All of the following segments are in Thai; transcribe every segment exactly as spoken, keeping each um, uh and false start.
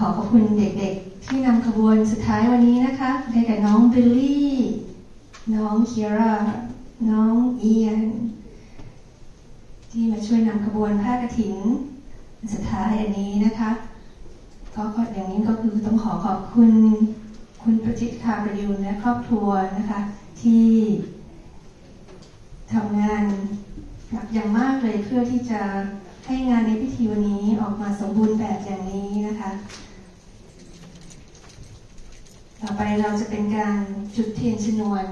อขอบคุณเด็กๆที่นำขบวนสุดท้ายวันนี้นะคะได้แก่น้องบิลลี่น้องเคียร่าน้องเอียนที่มาช่วยนำขบวนผ้ากฐินสุดท้ายอันนี้นะคะก็อย่างนี้ก็คือต้องขอขอบคุณคุณประจิตคาประยุนและครอบครัวนะคะที่ทำงานหนักอย่างมากเลยเพื่อที่จะให้งานในพิธีวันนี้ออกมาสมบูรณ์แบบอย่างนี้นะคะต่อไปเราจะเป็นการจุดเทียนชนวน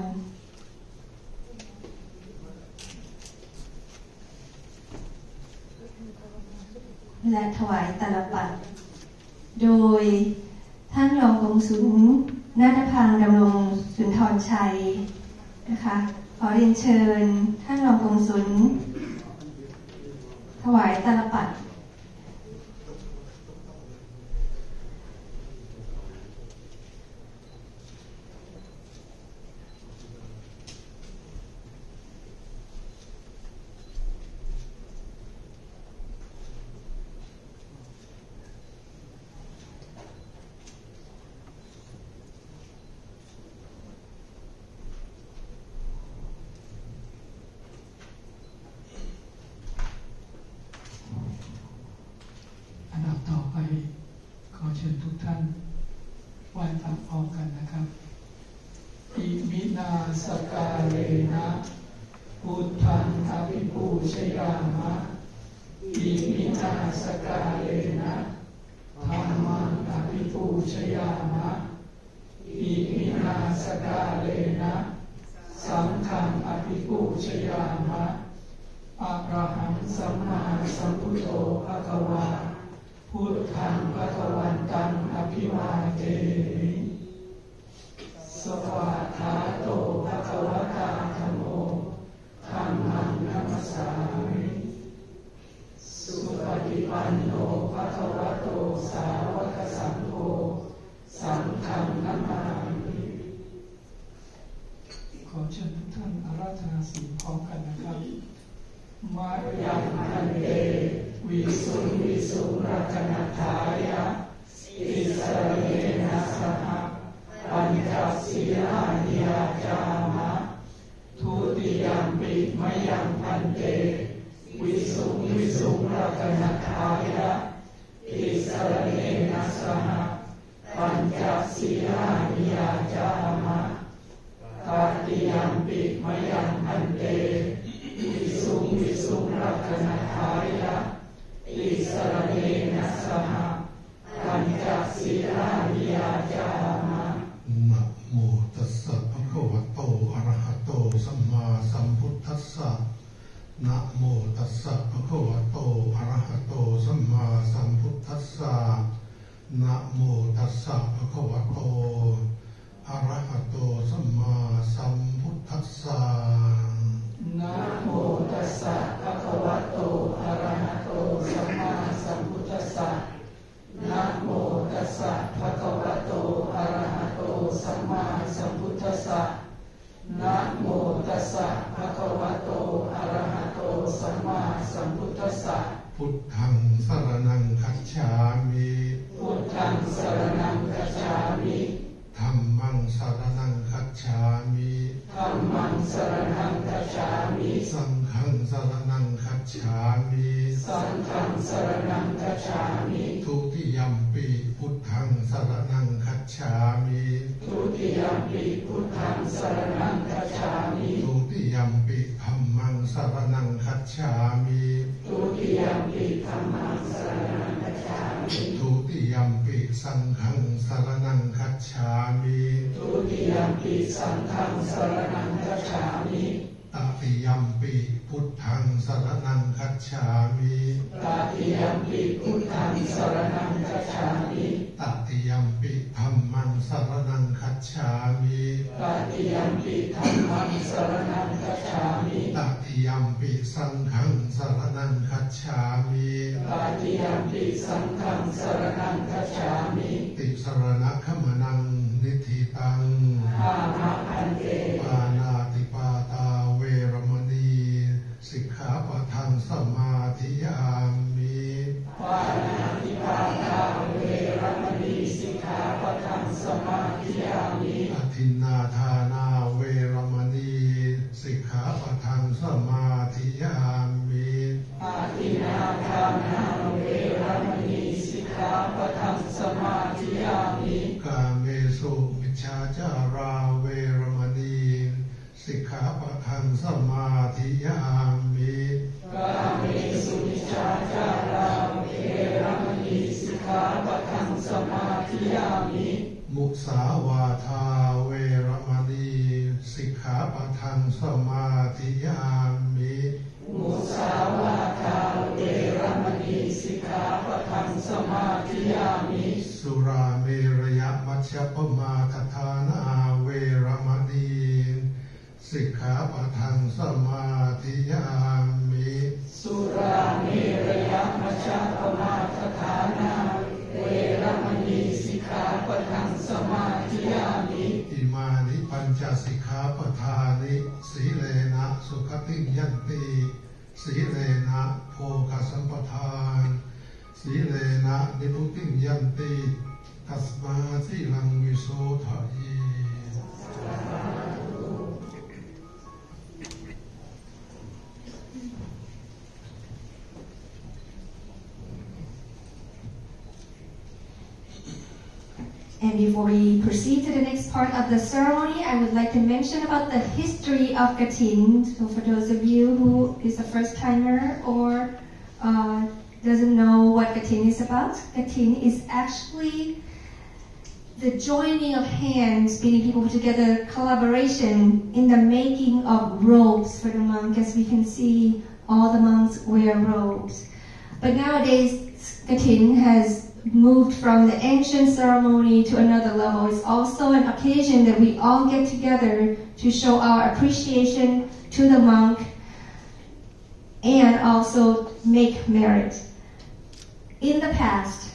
และถวายตาลปัตรโดยท่านรองกงสุลนาฏพังดำรงสุนทรชัยนะคะขอเรียนเชิญท่านรองกงสุลถวายตาลปัตรขอเชิญทุกท่านไหว้พระพร้อมกันนะครับอิมินาสกาเลนะพุทธังอภิปูชยามะอิมินาสกาเลนะธัมมังอภิปูชยามะอิมินาสกาเลนะสังฆังอภิปูชยามะอะระหังสัมมาสัมพุทโธภะคะวาพุทธังภคะวันตังอภิวาเทมิสวากขาโตภะคะวะตาธัมโมธัมมังนัมสสามิสุปฏิปันโนภะคะวะโตสาวกสังโฆสังฆังนัมมามิขอเชิญทุกท่านอาราธนาศีลพร้อมกันนะครับมายังอันเตวิสุงวิสุงรัตนัฏฐายะอิสระเยนะสหปัญจศีลานิยาจามะทุติยมปิมยังพันเตวิสุงวิสุงรัตนัฏฐายะอิสระเยนะสหปัญจศีลานิยาจามะตติยมปิมยังพันเตวิสุงวิสุงรัตนัฏฐายะอิสระเยนะสหปัญจศีลานิยาจามะนะโมตัสสะภะคะวะโตอะระหะโตสัมมาสัมพุทธัสสะนะโมตัสสะภะคะวะโตอะระหะโตสัมมาสัมพุทธัสสะนะโมตัสสะภะคะวะโตอะระหะโตสัมมาสัมพุทธัสสะนะโมตัสสะภะคะวะโตอะระหะโตสัมมาสัมพุทธัสสะนะโมตัสสะภะคะวะโตอะระหะโตสัมมาสัมพุทธัสสะนะโมตัสสะภะคะวะโตอะระหะโตสัมมาสัมพุทธัสสะพุทธังสรณังคัจฉามิพุทธังสรณังคัจฉามิธัมมังสรณังคัจฉามิธัมมังสรณังคัจฉามิสังฆังสรณังคัจฉามิสังฆังสรณังคัจฉามิทุติยัมปิพุทธังสรณังคัจฉามิทุติยัมปิพุทธังสรณังคัจฉามิทุติยัมปิธัมมังสรณังคัจฉามิทุติยัมปิธัมมังสรณังคัจฉามิทุติยัมปิสังฆังสรณังคัจฉามิทุติยัมปิสังฆังสรณังคัจฉามิตติยัมปิพุทธังสรณังคัจฉามิตติยัมปิพุทธังสรณังคัจฉามิตติยัมปิธัมมังสรณังคัจฉามิตติยัมปิธัมมังสรณังคัจฉามิตติยัมปิสังฆังสรณังคัจฉามิตติยัมปิสังฆังสรณังคัจฉามิติสรณะคัมมนังนิธิตังอาหังอันเตปานาติปาตาเวรมณีสิกขาปะทังสมาธิยามิปานาติปาตาเวรมณีสมาธิยามิอทินนาทานาเวรมณีสิกขาปะทังสมาธิยามิอทินนาทานาเวรมณีสิกขาปะทังสมาธิยามิกาเมสุมิจฉาจาราเวรมณีสิกขาปะทังสมาธิยามิกาเมสุมิจฉาจาราเวรมณีสิกขาปะทังสมาธิยามิมุสาวาทาเวรมณีสิกขาปะทังสมาธิยามิมุสาวาทาเวรมณีสิกขาปะทังสมาธิยามิสุราเมรยมัชฌัปมาทฐานาเวรมณีสิกขาปะทังสมาธิยามิสุราเมรยมัชฌัปมาทฐานาเวรมณีสิกขาปะทังสมาธิยามิอิมานิปัญจสิกขาปทานิสีเลนะสุขติยันติสีเลนะโภคสัมปทานสีเลนะนิพุติยันติตัสมาสีลังวิโสทะยี And before we proceed to the next part of the ceremony, I would like to mention about the history of Katin. So for those of you who is a first timer or uh, doesn't know what Katin is about, Katin is actually the joining of hands, getting people together, collaboration in the making of robes for the monk. As we can see, all the monks wear robes. But nowadays, Katin has moved from the ancient ceremony to another level. It's also an occasion that we all get together to show our appreciation to the monk and also make merit. In the past,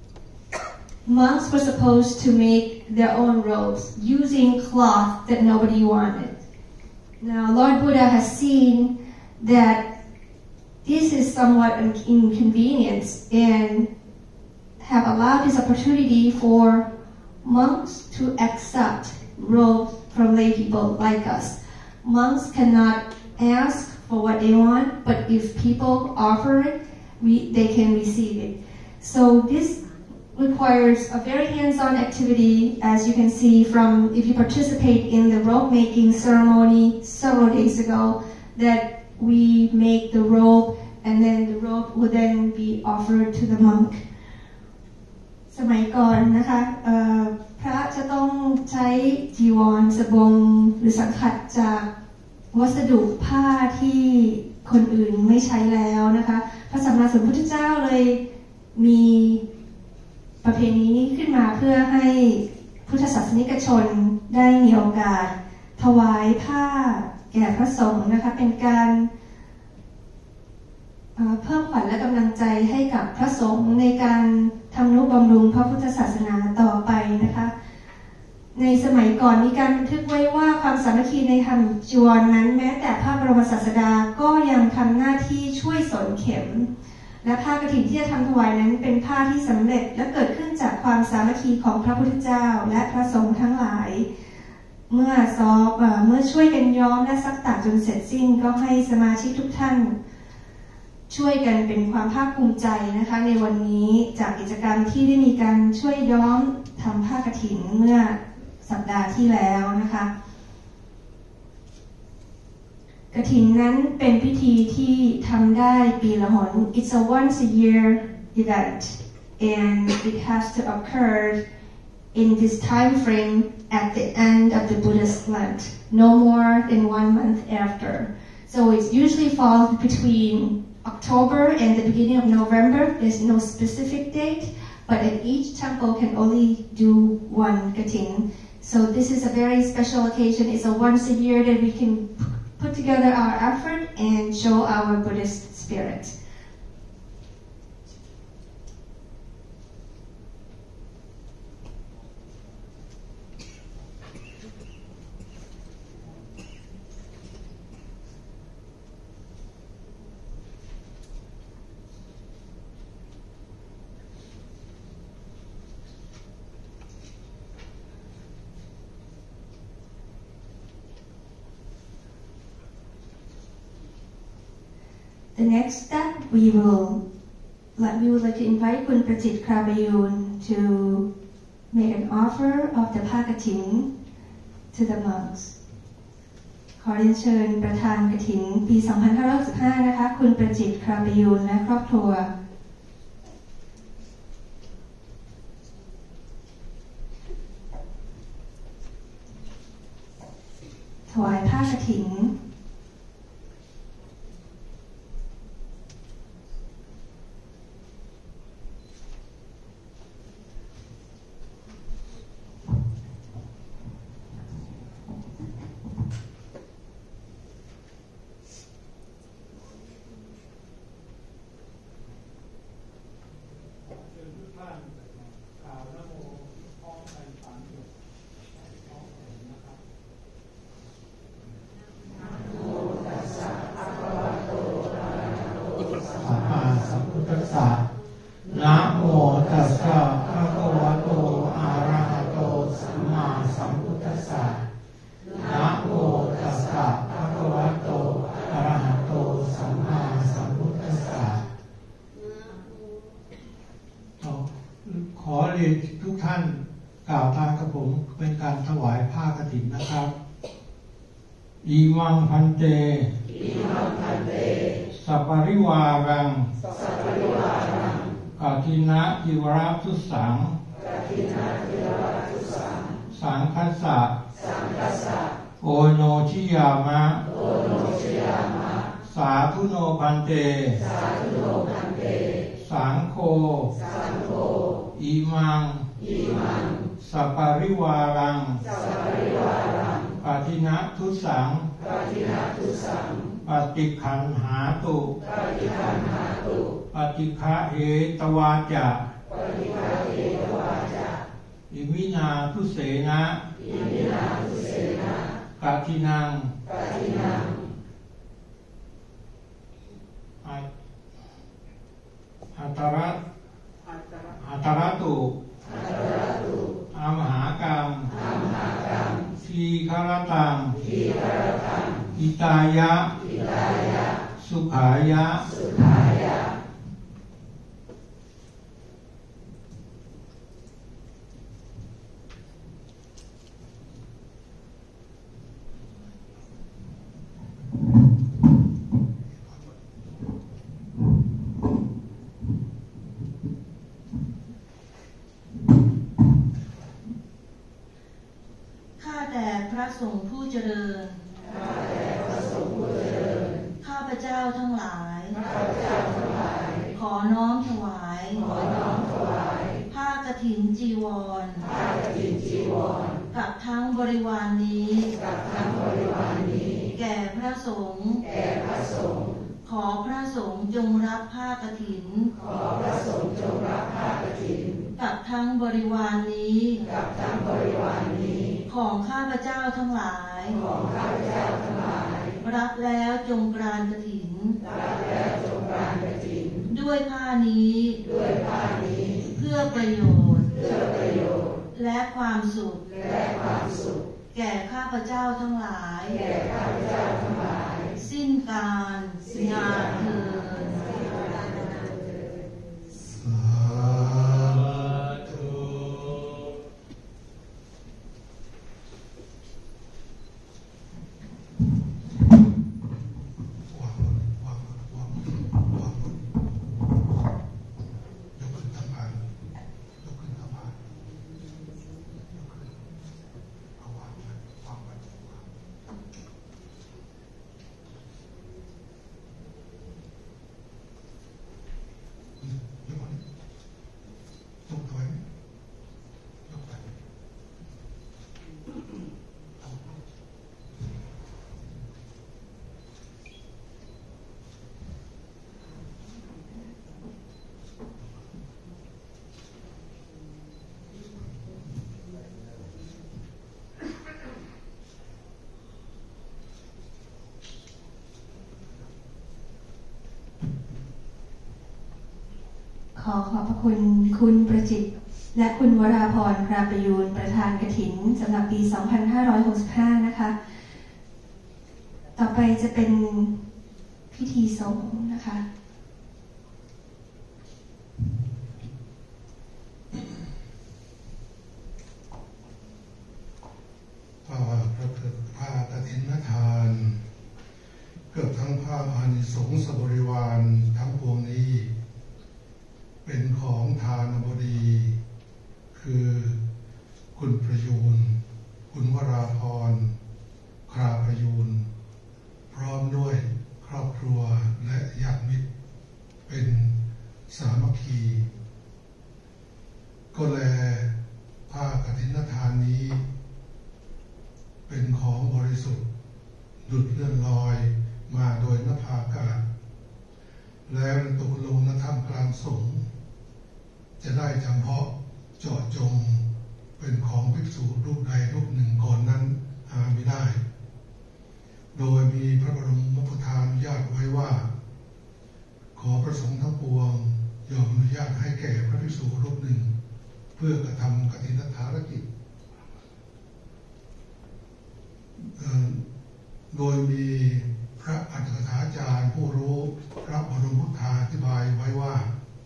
monks were supposed to make their own robes using cloth that nobody wanted. Now, Lord Buddha has seen that this is somewhat an inconvenience and have allowed this opportunity for monks to accept robes from lay people like us. Monks cannot ask for what they want, but if people offer it, we, they can receive it. So this requires a very hands-on activity, as you can see from if you participate in the robe making ceremony several days ago, that we make the robe and then the robe will then be offered to the monk. สมัยก่อนนะคะพระจะต้องใช้จีวรสบงหรือสังขัดจากวัสดุผ้าที่คนอื่นไม่ใช้แล้วนะคะพระสัมมาสัมพุทธเจ้าเลยมีประเพณีนี้ขึ้นมาเพื่อให้พุทธศาสนิกชนได้มีโอกาสถวายผ้าแก่พระสงฆ์นะคะเป็นการเพิ่มขวัญและกำลังใจให้กับพระสงฆ์ในการทำนุบำรุงพระพุทธศาสนาต่อไปนะคะในสมัยก่อนมีการบันทึกไว้ว่าความสามัคคีในทำจีวรนั้นแม้แต่พระบรมศาสดาก็ยังทำหน้าที่ช่วยสอนเข็มและผ้ากฐินที่จะทำถวายนั้นเป็นผ้าที่สำเร็จและเกิดขึ้นจากความสามัคคีของพระพุทธเจ้าและพระสงฆ์ทั้งหลายเมื่อซอบเมื่อช่วยกันย้อมและซักตากจนเสร็จสิ้นก็ให้สมาชิกทุกท่านช่วยกันเป็นความภาคภูมิใจนะคะในวันนี้จากกิจกรรมที่ได้มีการช่วยย้อมทำผ้ากฐินเมื่อสัปดาห์ที่แล้วนะคะกฐินนั้นเป็นพิธีที่ทำได้ปีละหน It's a once a year event and it has to occur in this time frame at the end of the Buddhist Lent, no more than one month after. So it usually falls between October and the beginning of November. There's no specific date, but at each temple can only do one katin. So this is a very special occasion. It's a once a year that we can put together our effort and show our Buddhist spirit. The next step we will like we would like to invite คุณประจิตรคราประยูน to make an offer of the ผ้ากฐิน to the monks ขอเรียนเชิญประธานกฐินปีสองพันห้าร้อยหกสิบห้านะคะคุณประจิตรคราประยูนและครอบครัวถวายผ้ากฐินนะโมตัสสะภะคะวะโตอะระหะโตสัมมาสัมพุทธัสสะนะโมตัสสะภะคะวะโตอะระหะโตสัมมาสัมพุทธัสสะขอเรียนทุกท่านกล่าวตามกับผมเป็นการถวายผ้ากฐินนะครับอิมังพันเตอิมังพันเตสัปปริวารังสัปปริวารังกฐินะจิวราทุสังกฐินะจิวราทุสังสังคัสสะสังคัสสะโอโนชิยามะโอโนชิยามะสาธุโนพันเตสาธุโนพันเตสังโฆสังโฆอิมังอิมังสัปปริวารังสัปปริวารังกฐินะทุสังกฐินะทุสังปฏิคันหาตุปฏิคันหาตุปฏิฆะเหตวาจะปฏิฆะเหตวาจะอิมินาทุเสนะอิมินาทุเสนะกฐินังกฐินังอัตตระอัตตระตุอัตตระตุอามหากรรมอามหากรรมทีฆรตังทีฆรตังอิตายะอิตายะสุขายะสุขายะข้าแต่พระสงฆ์ผู้เจริญข้าแต่พระสงฆ์ผู้เจริญข้าพเจ้าทั้งหลายข้าพเจ้าทั้งหลายขอน้อมถวายขอน้อมถวายผ้ากฐินจีวรผ้ากฐินจีวรกับทั้งบริวารนี้กับทั้งบริวารนี้แก่พระสงฆ์แก่พระสงฆ์ขอพระสงฆ์จงรับผ้ากฐินขอพระสงฆ์จงรับผ้ากฐินกับทั้งบริวารนี้กับทั้งบริวารนี้ของข้าพเจ้าทั้งหลายของข้าพเจ้าทั้งหลายรับแล้วจงกรานกฐินรับแล้วจงกรานกฐินด้วยผ้านี้ด้วยผ้านี้เพื่อประโยชน์เพื่อประโยชน์และความสุขและความสุขแก่ข้าพเจ้าทั้งหลายแก่ข้าพเจ้าทั้งหลายสิ้นการงานเถิดสาธุวางวางวางวางยกขึ้นทำงานยกขึ้นทำงานยกขึ้นเอาวางไว้วางไว้วางยกขึ้นยกถอยยกไปเอาขอขอบพระคุณคุณประจิตรและคุณวราพรคราประยูนประธานกฐินสำหรับปีสองพันห้าร้อยหกสิบห้านะคะต่อไปจะเป็นพิธีสงฆ์นะคะผ้าพระผ้ากฐินทานเกือบทั้งผ้าอานิสงส์บริวารทั้งปวงนี้เป็นของทานบดีคือคุณประยูนคุณวราพรคราประยูนพร้อมด้วยครอบครัวและญาติมิตรเป็นสามัคคีก็แลผ้ากฐินทานนี้เป็นของบริสุทธิ์ดุจเลื่อนลอยมาโดยนภาอากาศแล้วตกลงณถ้ำกลางสงฆ์จะได้จำเพาะเจาะจงเป็นของภิกษุรูปใดรูปหนึ่งก่อนนั้นหาไม่ได้โดยมีพระบรมพุทธานุญาตไว้ว่าขอประสงค์ทั้งปวงยอมอนุญาตให้แก่พระภิกษุรูปหนึ่งเพื่อกระทำกฐินทานกิจโดยมีพระอัฏฐกถาจารย์ผู้รู้พระบรมพุทธาอธิบายไว้ว่า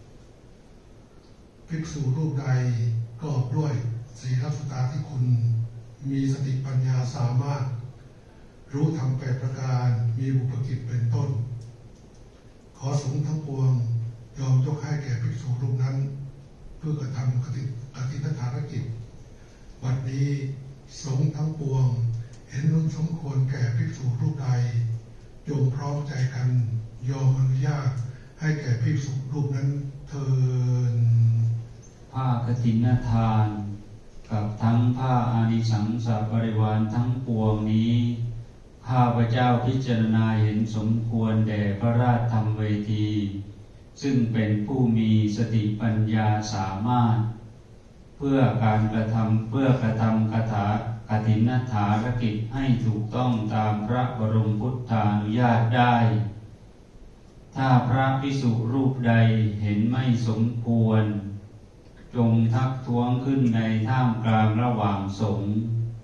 ภิกษุรูปใดกอบด้วยศีลสุตาที่คุณมีสติปัญญาสามารถรู้ธรรมแปดประการมีบุพกิจเป็นต้นขอสงฆ์ทั้งปวงยอมยกให้แก่ภิกษุรูปนั้นเพื่อกระทำกฐินทานกิจบัดนี้สงฆ์ทั้งปวงเห็นนุ่นสมควรแก่ภิกษุรูปใดจงพร้อมใจกันยอมอนุญาตให้แก่ภิกษุรูปนั้นเถิดผ้ากฐินทานกับทั้งผ้าอานิสังสบริวารทั้งปวงนี้ข้าพเจ้าพิจารณาเห็นสมควรแด่พระราชธรรมเวทีซึ่งเป็นผู้มีสติปัญญาสามารถเพื่อการกระทำเพื่อกระทำคาถากฐินทานกิจให้ถูกต้องตามพระบรมพุทธานุญาตได้ถ้าพระภิกษุรูปใดเห็นไม่สมควรจงทักท้วงขึ้นในท่ามกลางระหว่างสงฆ์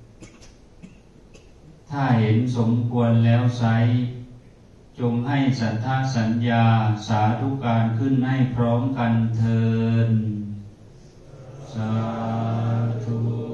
ถ้าเห็นสมควรแล้วไซร้จงให้สัทธสัญญาสาธุการขึ้นให้พร้อมกันเถิดสาธุ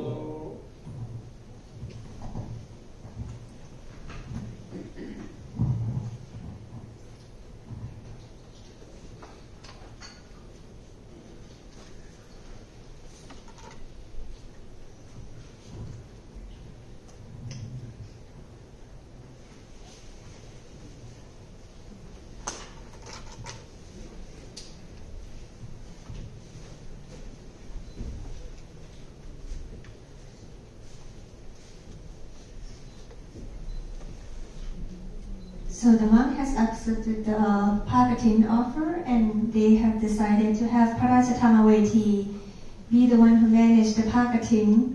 So the monk has accepted the Pagatin offer and they have decided to have Parajathamaveti be the one who managed the Pagatin.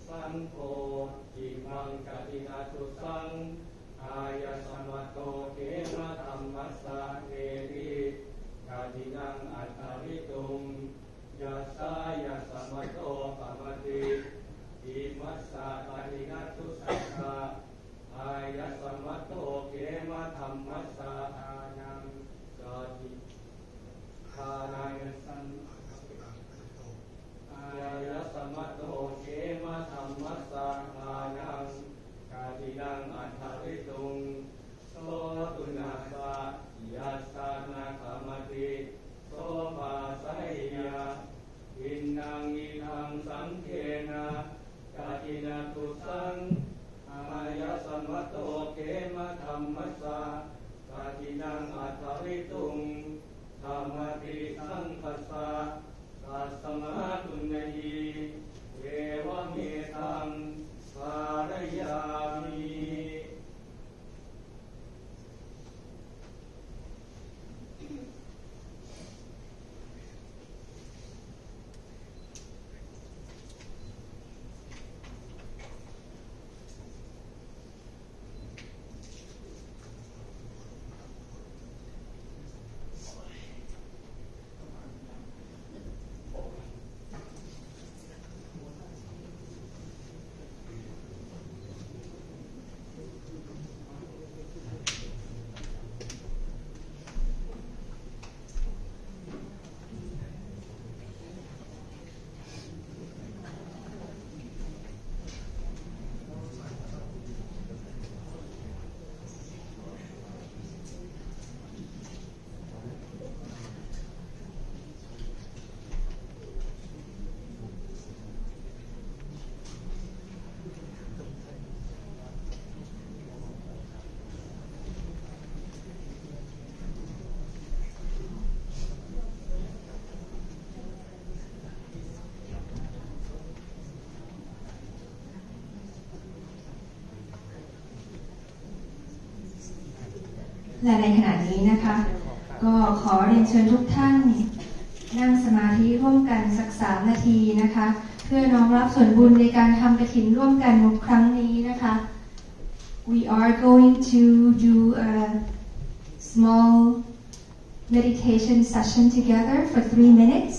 สังโฆอิมังกตินาตุสังอายะสัมมโตเขมะธัมมัสสะเทริกาตินังอัตตาริตุงยัสสายะสัมมโตปะมะติอิมัสสะปะรินัตตุสังฆะอายะสัมมโตเขมะธัมมัสสะอานังกาติทานังสังอายะสัมมโตเขมะธัมมัสสะอานังกาตินังอัตถาริตุงโสตุนาสะยัสสะนาคามติโสภาสัยยะอินนังอิทังสังเขนะกาตินาตุสังอายะสัมมโตเขมะธัมมัสสะกาตินังอัตถาริตุงธัมมติสังคัสสะตัสมาตุนยีเอวะเมตังภารยามิและในขณะนี้นะคะก็ขอเรียนเชิญทุกท่านนั่งสมาธิร่วมกันสักสามนาทีนะคะเพื่อน้อมรับส่วนบุญในการทำกฐินร่วมกันในครั้งนี้นะคะ We are going to do a small meditation session together for three minutes.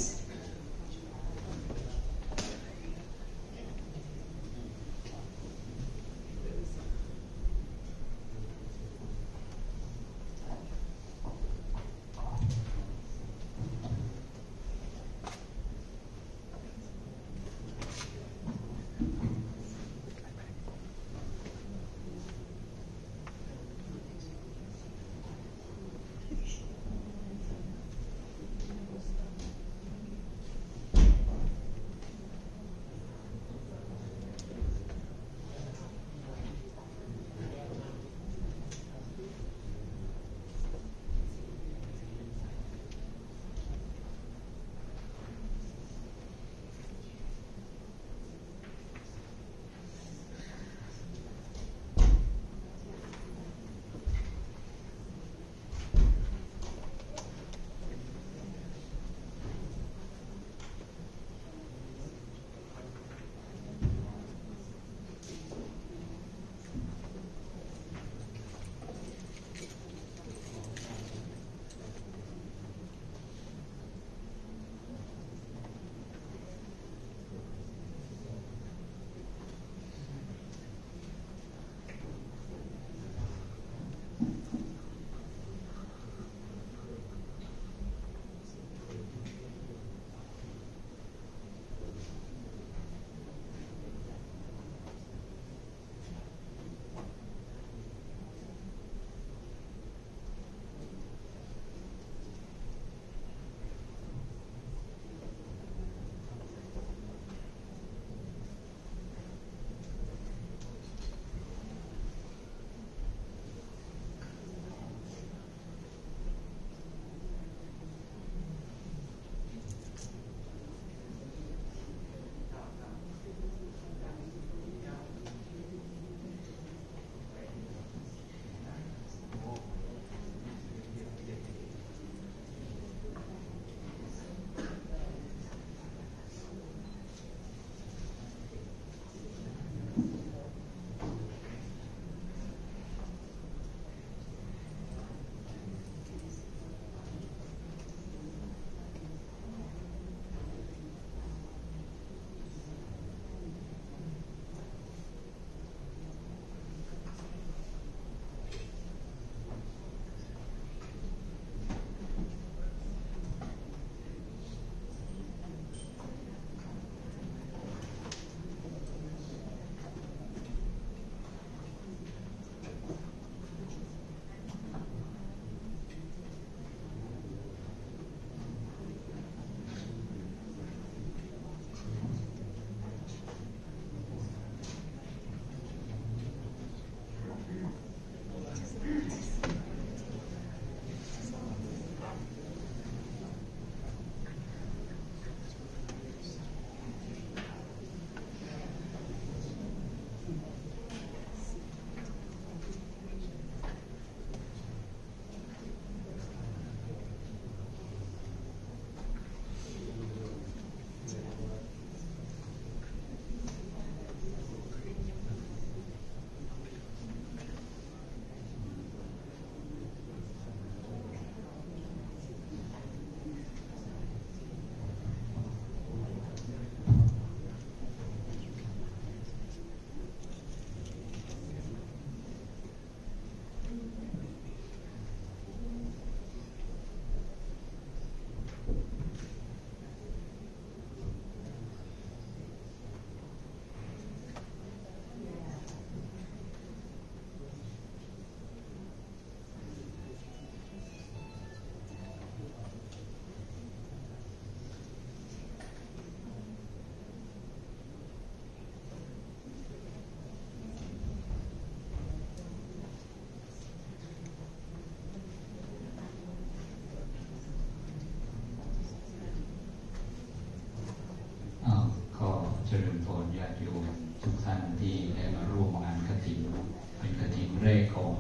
ญาติโยมทุกท่านที่ได้มาร่วมงานกฐินเป็นกฐินแรกของ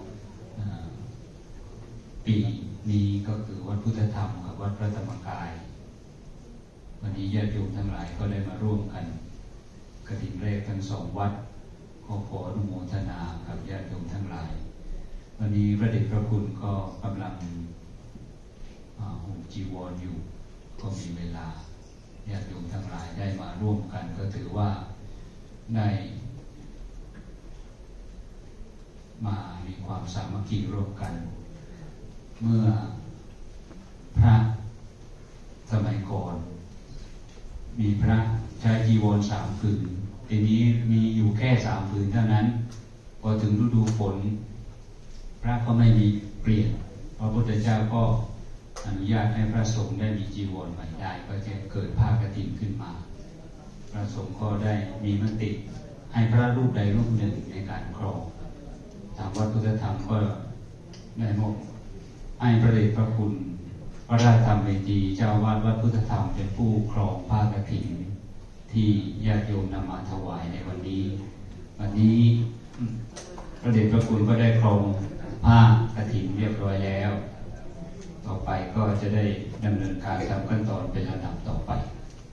ปีนี้ก็คือวัดพุทธธรรมกับวัดพระธรรมกายวันนี้ญาติโยมทั้งหลายก็ได้มาร่วมกันกฐินแรกทั้งสองวัดขอขออนุโมทนากับญาติโยมทั้งหลายวันนี้พระเดชพระคุณก็กำลังห่มจีวรอยู่ก็มีเวลาญาติโยมทั้งหลายได้มาร่วมกันก็ถือว่าได้มามีความสามัคคีร่วมกันเมื่อพระสมัยก่อนมีพระใช้จีวรสามผืนทีนี้มีอยู่แค่สามผืนเท่านั้นพอถึงฤดูฝนพระก็ไม่มีเปลี่ยนพระพุทธเจ้าก็อนุญาตให้พระสงฆ์ได้มีจีวรใหม่ได้ก็จะเกิดผ้ากฐินขึ้นมาพระสงฆ์ก็ได้มีมติให้พระรูปใดรูปหนึ่งในการครองทางวัดพุทธธรรมก็ได้มอบให้พระเดชพระคุณพระราชธรรมเมธีเจ้าวาดวัดพุทธธรรมเป็นผู้ครองผ้ากฐินที่ญาติโยมนำมาถวายในวันนี้วันนี้พระเดชพระคุณก็ได้ครองผ้ากฐินเรียบร้อยแล้วต่อไปก็จะได้ดำเนินการตามขั้นตอนเป็นลำดับต่อไป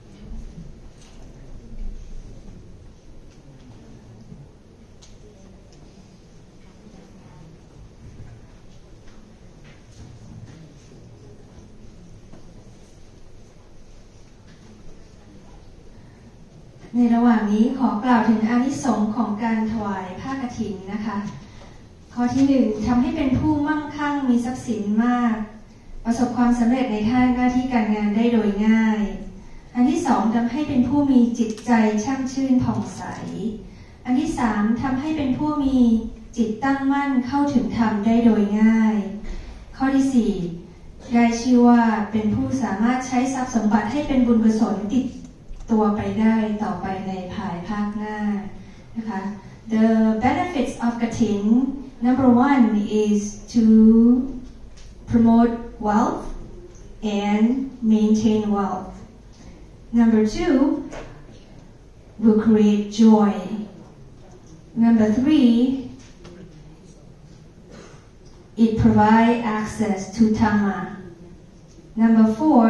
ในระหว่างนี้ขอกล่าวถึงอานิสงส์ของการถวายผ้ากฐินนะคะข้อที่หนึ่งทำให้เป็นผู้มั่งคั่งมีทรัพย์สินมากประสบความสำเร็จในท่าหน้าที่การงานได้โดยง่ายอันที่สองทำให้เป็นผู้มีจิตใจช่ำชื่นผ่องใสอันที่สามทำให้เป็นผู้มีจิตตั้งมั่นเข้าถึงธรรมได้โดยง่ายข้อที่สี่ได้ชื่อว่าเป็นผู้สามารถใช้ทรัพย์สมบัติให้เป็นบุญกุศลติดตัวไปได้ต่อไปในภายภาคหน้านะคะ The benefits of Katin number one is to promote wealth and maintain wealth. Number two will create joy. Number three it provides access to Dhamma. Number four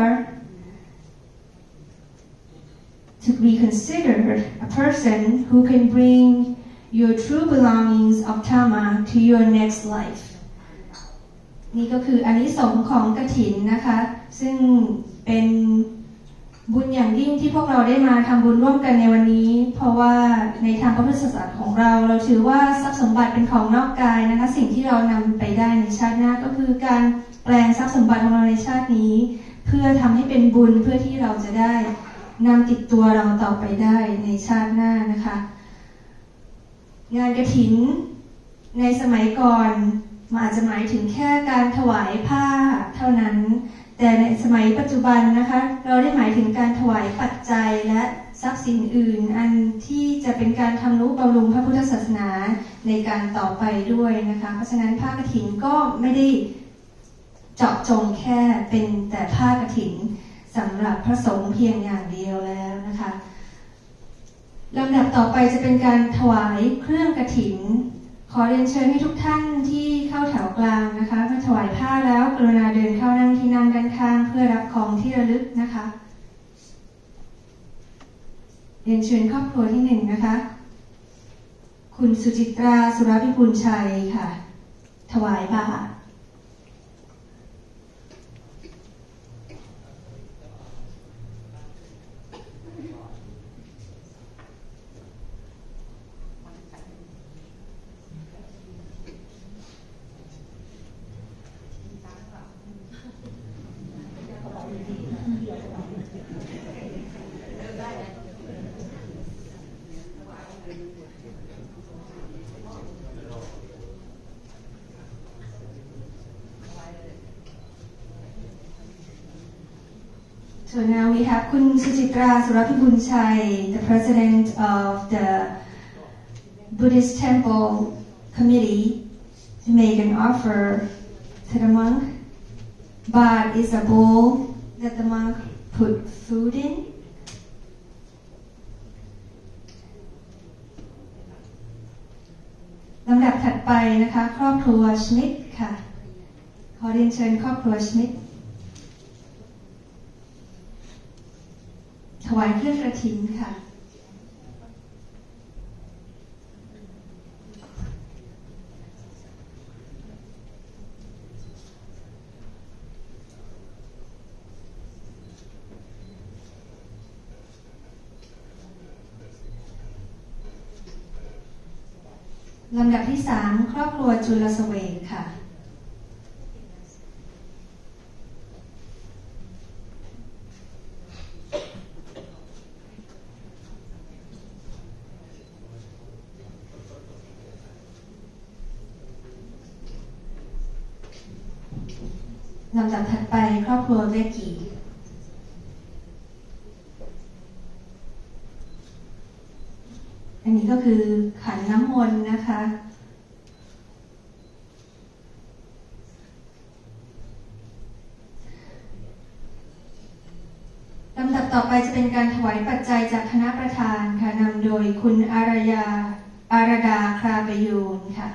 to be considered a person who can bring your true belongings of Dhamma to your next life นี่ก็คืออานิสงส์ของกฐินนะคะซึ่งเป็นบุญอย่างยิ่งที่พวกเราได้มาทำบุญร่วมกันในวันนี้เพราะว่าในทางพระพุทธศาสนาของเราเราถือว่าทรัพย์สมบัติเป็นของนอกกายนะคะสิ่งที่เรานำไปได้ในชาติหน้าก็คือการแปลงทรัพย์สมบัติของเราในชาตินี้เพื่อทำให้เป็นบุญเพื่อที่เราจะได้นำติดตัวเราต่อไปได้ในชาติหน้านะคะงานกฐินในสมัยก่อนมันอาจจะหมายถึงแค่การถวายผ้าเท่านั้นแต่ในสมัยปัจจุบันนะคะเราได้หมายถึงการถวายปัจจัยและทรัพย์สินอื่นอันที่จะเป็นการทำนุบำรุงพระพุทธศาสนาในการต่อไปด้วยนะคะเพราะฉะนั้นผ้ากฐินก็ไม่ได้เจาะจงแค่เป็นแต่ผ้ากฐินสำหรับพระสงฆ์เพียงอย่างเดียวแล้วนะคะลำดับต่อไปจะเป็นการถวายเครื่องกฐินขอเรียนเชิญให้ทุกท่านที่เข้าแถวกลางนะคะมาถวายผ้าแล้วกรุณาเดินเข้านั่งที่นั่งด้านข้างเพื่อรับของที่ระลึกนะคะเรียนเชิญครอบครัวที่หนึ่งนะคะคุณสุจิตราสุรพิบูลชัยค่ะถวายบาตรSo now we have Kun Suchitra Surapibunchai, the president of the Buddhist Temple Committee, to make an offer to the monk. Bhat is a bowl that the monk put food in. ลำดับถัดไปนะคะครอบครัวชมิดค่ะขอเรียนเชิญครอบครัวชมิดถวายเครื่องกฐินค่ะลำดับที่สามครอบครัวจุลเสวกค่ะลำดับถัดไปครอบครัวเวกีอันนี้ก็คือขันน้ำมนต์นะคะลำดับต่อไปจะเป็นการถวายปัจจัยจากคณะประธานค่ะนำโดยคุณอารยาอารดาคราประยูนค่ะ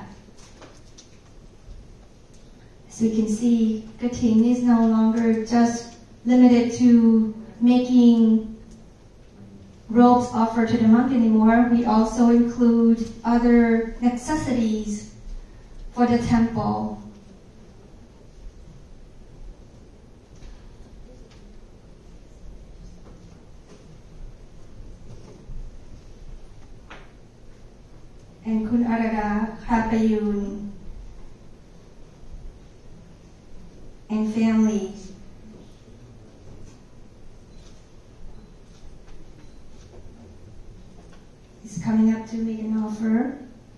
As we can see, Katin is no longer just limited to making robes offered to the monk anymore. We also include other necessities for the temple. And Kun Arada Krapayun and family is coming up to make an offer.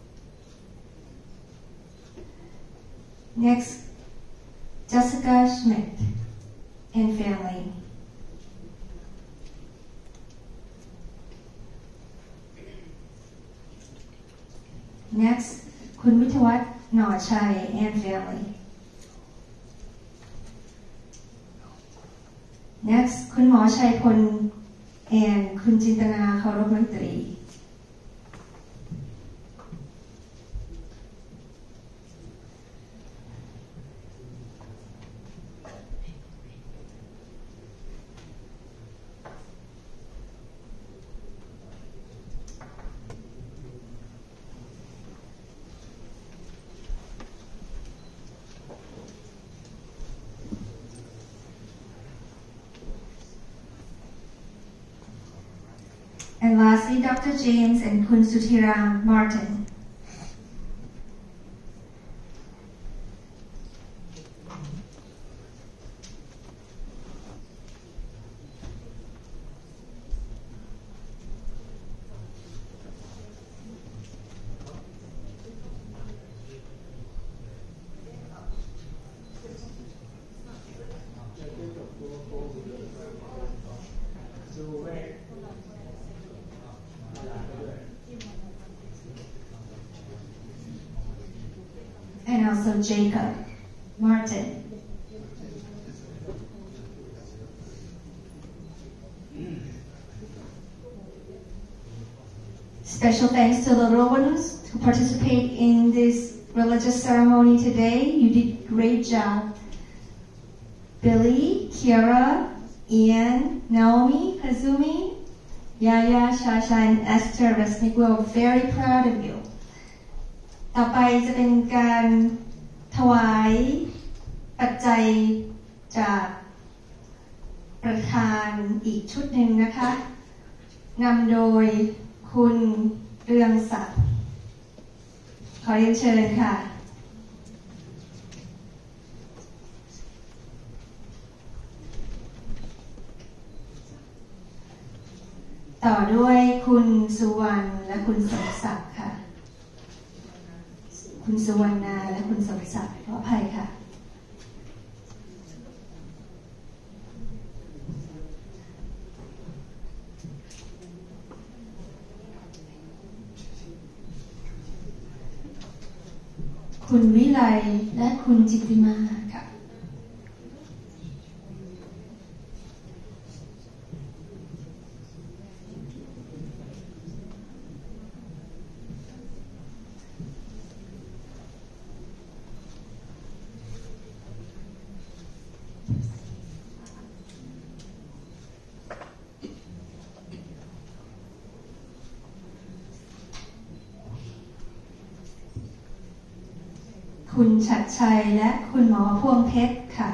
Next, Jessica Schmidt and family. Next, Kun Mitawat Nawachai and family. Next, Kun Hmo Chai Pon and Kun Jintana Kaurop Mantri. And lastly, Doctor James and Kun Suthiram Martin. And also Jacob Martin. Special thanks to the little ones who participate in this religious ceremony today. You did a great job. Billy, Kiara, Ian, Naomi, Kazumi, Yaya, Shasha, and Esther Resnick, we're very proud of you. ต่อไปจะเป็นการถวายปัจจัยจากประธานอีกชุดหนึ่งนะคะนำโดยคุณเรืองศักดิ์ขอเรียนเชิญค่ะต่อด้วยคุณสุวรรณและคุณสมศักดิ์ค่ะคุณสุวรรณาและคุณสมศักดิ์ขออภัยค่ะคุณวิไลและคุณจิตติมาค่ะคุณชัดชัยและคุณหมอพวงเพชรค่ะ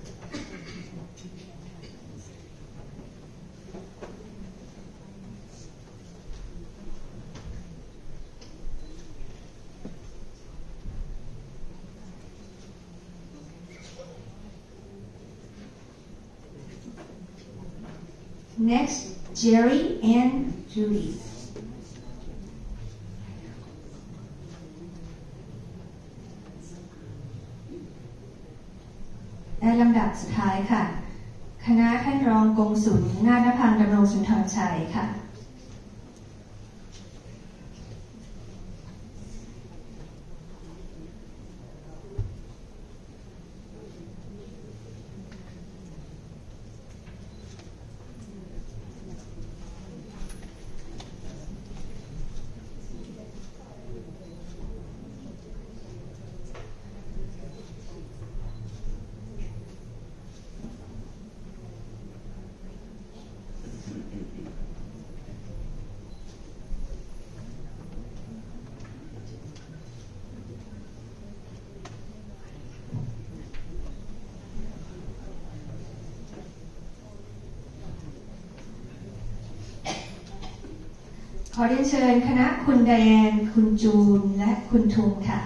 Next, Jerry and Judy. และลำดับสุดท้ายค่ะคณะท่านรองกงสุลนาถพันธ์ดำรงสุนทรชัยค่ะขอเรียนเชิญคณะคุณไดแอนคุณจูนและคุณทุงค่ะ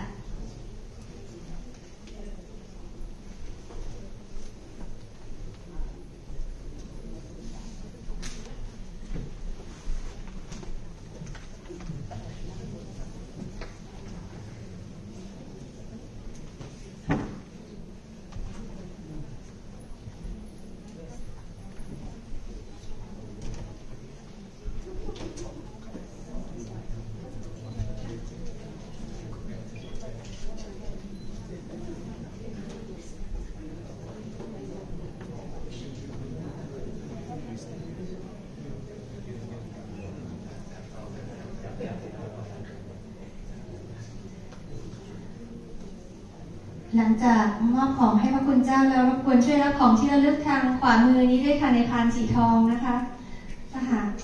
หลังจากมอบของให้พระคุณเจ้าแล้วรบกวนช่วยรับของที่ระลึกทางขวามือนี้ด้วยค่ะในพานสีทองนะคะถ้าหาก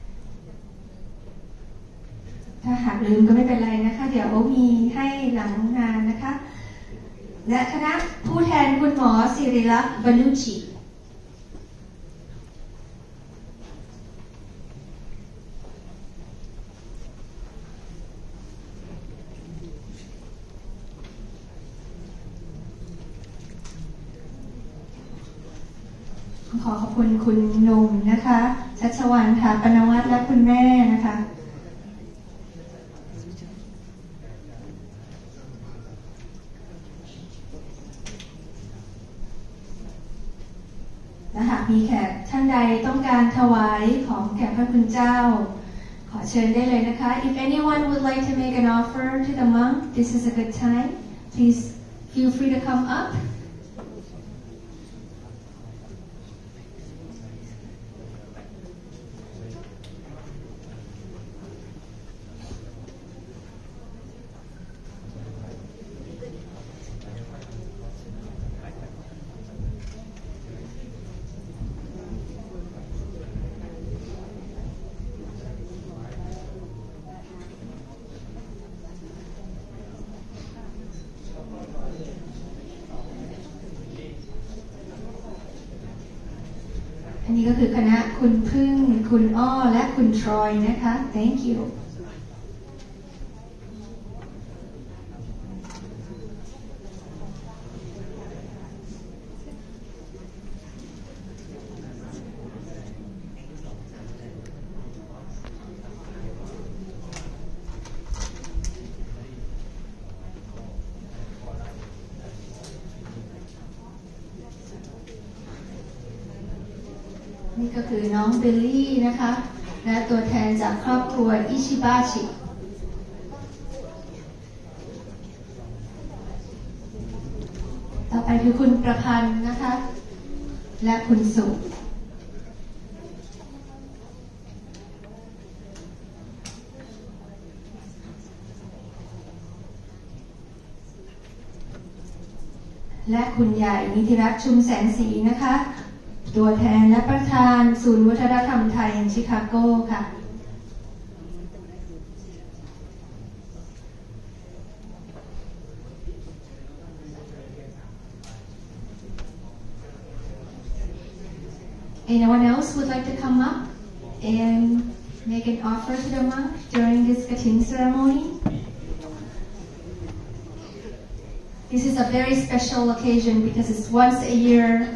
ถ้าหากลืมก็ไม่เป็นไรนะคะเดี๋ยวมีให้หลังงานนะคะและคณะผู้แทนคุณหมอศิริลักษณ์บรรลุชิขอขอบคุณคุณนมนะคะชัชวรรณค่ะปนวัฒน์และคุณแม่นะคะและหากมีแขกท่านใดต้องการถวายของแก่พระคุณเจ้าขอเชิญได้เลยนะคะ If anyone would like to make an offer to the monk, this is a good time. Please feel free to come up.อันนี้ก็คือคณะคุณพึ่งคุณอ้อและคุณทรอยนะคะ thank you นี่ก็คือน้องเบลลี่นะคะและตัวแทนจากครอบครัวอิชิบาชิต่อไปคือคุณประพันธ์นะคะและคุณสุและคุณใหญ่นิติรัตน์ชุมแสงสีนะคะตัวแทนและประธานศูนย์วัฒนธรรมไทยในชิคาโกค่ะ Anyone else would like to come up and make an offer to the monk during this Katin ceremony? This is a very special occasion because it's once a year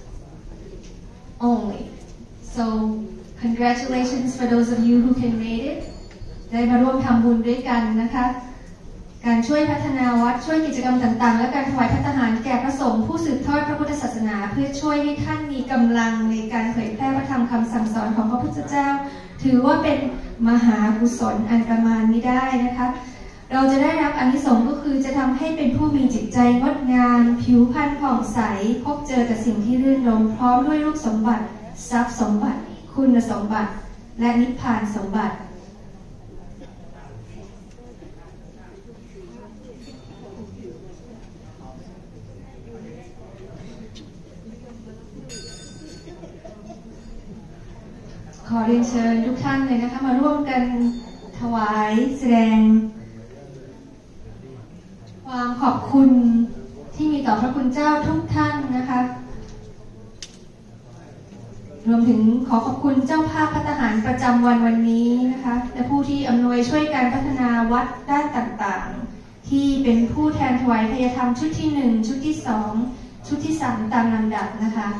only. So congratulations for those of you who can make it ได้มาร่วมทำบุญด้วยกันนะคะการช่วยพัฒนาวัดช่วยกิจกรรมต่างๆและการถวายภัตตาหารแก่พระสงฆ์ผู้สืบทอดพระพุทธศาสนาเพื่อช่วยให้ท่านมีกำลังในการเผยแพร่พระธรรมคำสั่งสอนของพระพุทธเจ้าถือว่าเป็นมหากุศลอันประมาณไม่ได้นะคะเราจะได้รับอานิสงส์ก็คือจะทำให้เป็นผู้มีจิตใจงดงามผิวพรรณผ่องใสพบเจอแต่สิ่งที่รื่นรมพร้อมด้วยรูปสมบัติทรัพย์สมบัติคุณสมบัติและนิพพานสมบัติขอเรียนเชิญทุกท่านเลยนะคะมาร่วมกันถวายแสดงความขอบคุณที่มีต่อพระคุณเจ้าทุกท่านนะคะรวมถึงขอขอบคุณเจ้าภาพภัตตาหารประจำวันวันนี้นะคะและผู้ที่อำนวยช่วยการพัฒนาวัดด้านต่างๆที่เป็นผู้แทนถวายทายธรรมชุดที่หนึ่งชุดที่สองชุดที่สามตามลำดับนะคะ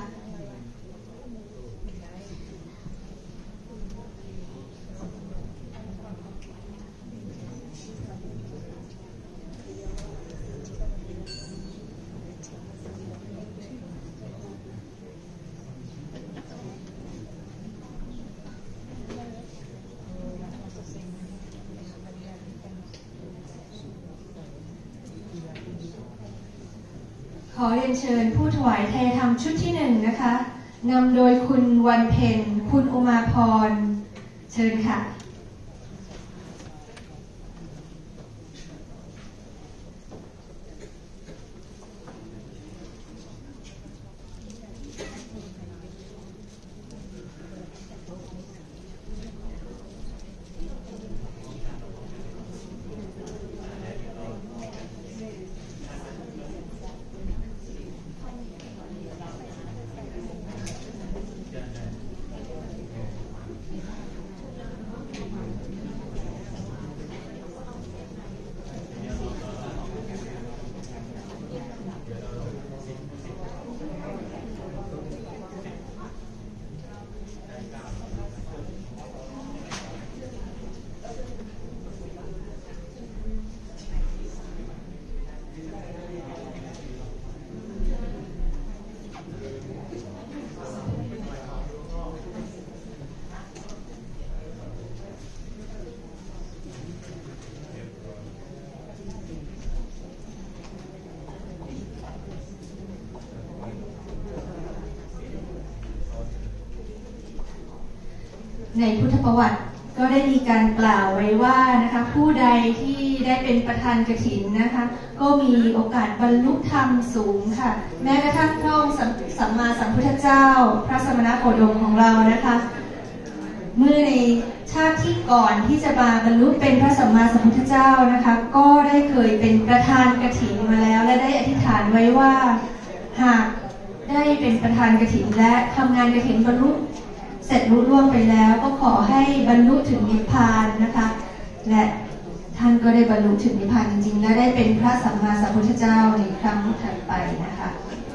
ขอเรียนเชิญผู้ถวายทายธรรมชุดที่หนึ่งนะคะนำโดยคุณวันเพ็ญคุณอุมาพรเชิญค่ะในพุทธประวัติก็ได้มีการกล่าวไว้ว่านะคะผู้ใดที่ได้เป็นประธานกฐินนะคะก็มีโอกาสบรรลุธรรมสูงค่ะแม้กระทั่งพระองค์สัมมาสัมพุทธเจ้าพระสมณโคดมของเรานะคะเมื่อในชาติที่ก่อนที่จะมาบรรลุเป็นพระสัมมาสัมพุทธเจ้านะคะก็ได้เคยเป็นประธานกฐินมาแล้วและได้อธิษฐานไว้ว่าหากได้เป็นประธานกฐินและทำงานกฐินบรรลุเสร็จรุ่ล่วงไปแล้วก็ขอให้บรรลุถึงนิพพานนะคะและท่านก็ได้บรรลุถึงนิพพานจริงๆและได้เป็นพระสัมมาสัมพุทธเจ้าในครั้งถัดไปนะคะ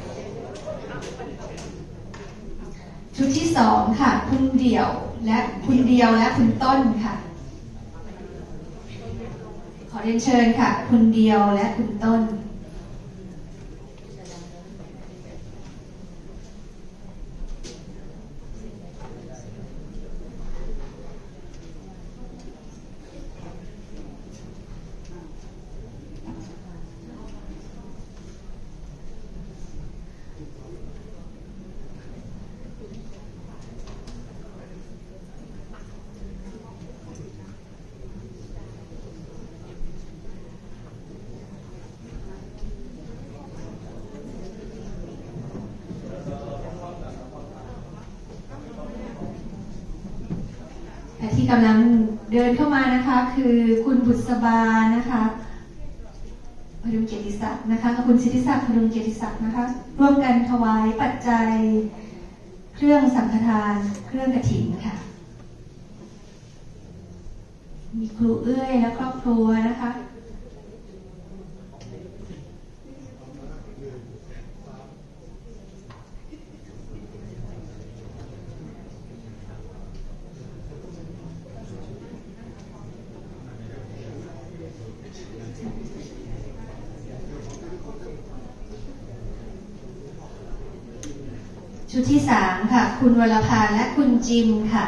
ชุดที่สองค่ะคุณเดี่ยวและคุณเดียวและคุณต้นค่ะขอเรียนเชิญค่ะคุณเดียวและคุณต้นที่กำลังเดินเข้ามานะคะคือคุณบุษบานะคะพดุงเกียรติศักดิ์นะคะกับคุณสิทธิศักดิ์พดุงเกียรติศักดิ์นะคะร่วมกันถวายปัจจัยเครื่องสังฆทานเครื่องกฐินค่ะมีครูเอื้อยและครอบครัวนะคะชุดที่สามค่ะคุณวรภาและคุณจิมค่ะ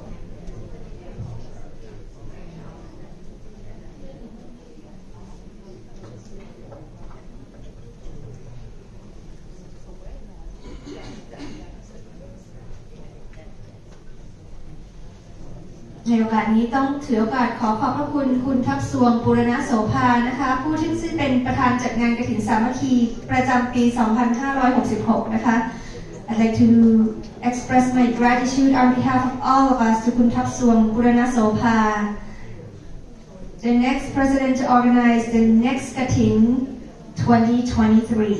ในโอกาสนี้ต้องถือโอกาสขอขอบพระคุณคุณทักษวงปุรณโสภานะคะผู้ที่ซึ่งเป็นประธานจัดงานกฐินสามัคคีประจำปี สองพันห้าร้อยหกสิบหก นะคะ I'd like to express my gratitude on behalf of all of us to Kun Thapsuang Purana Sopha, the next president to organize the next Katin twenty twenty-three.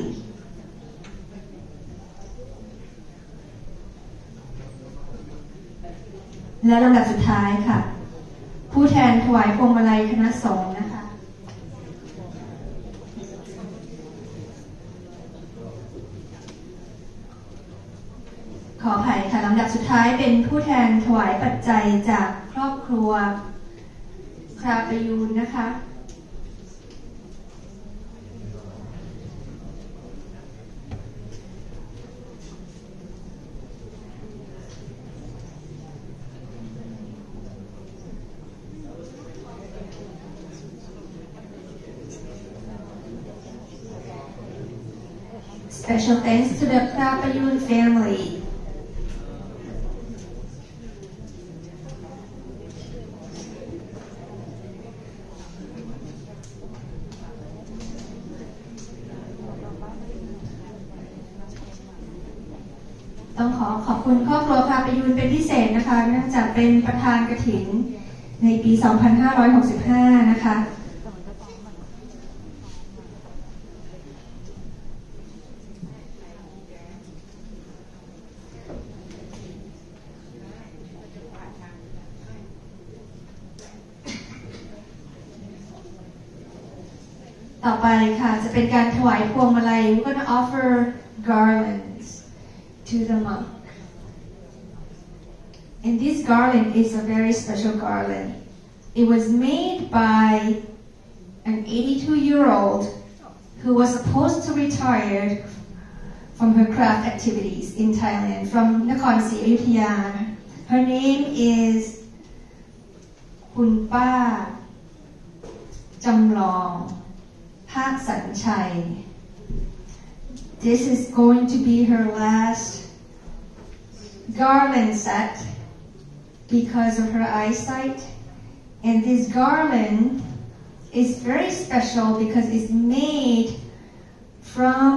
และลำดับสุดท้ายค่ะผู้แทนถวายพวงมาลัยคณะสงฆ์นะคะขออภัยค่ะลำดับสุดท้ายเป็นผู้แทนถวายปัจจัยจากครอบครัวคราประยูนนะคะ Special thanks to the Krapayun family. Tong ต้องขอขอบคุณครอบครัวพาประยูนเป็นพิเศษนะคะเนื่องจากเป็นประธานกฐินในปี สองพันห้าร้อยหกสิบห้า นะคะต่อไปค่ะจะเป็นการถวายพวงมาลัย We're going to offer garlands to the monk. And this garland is a very special garland. It was made by an eighty-two-year-old who was supposed to retire from her craft activities in Thailand from Nakhon Si Ayutthaya. Her name is Kun Pa Jamlong Phak Sanchai. This is going to be her last garland set because of her eyesight. And this garland is very special because it's made from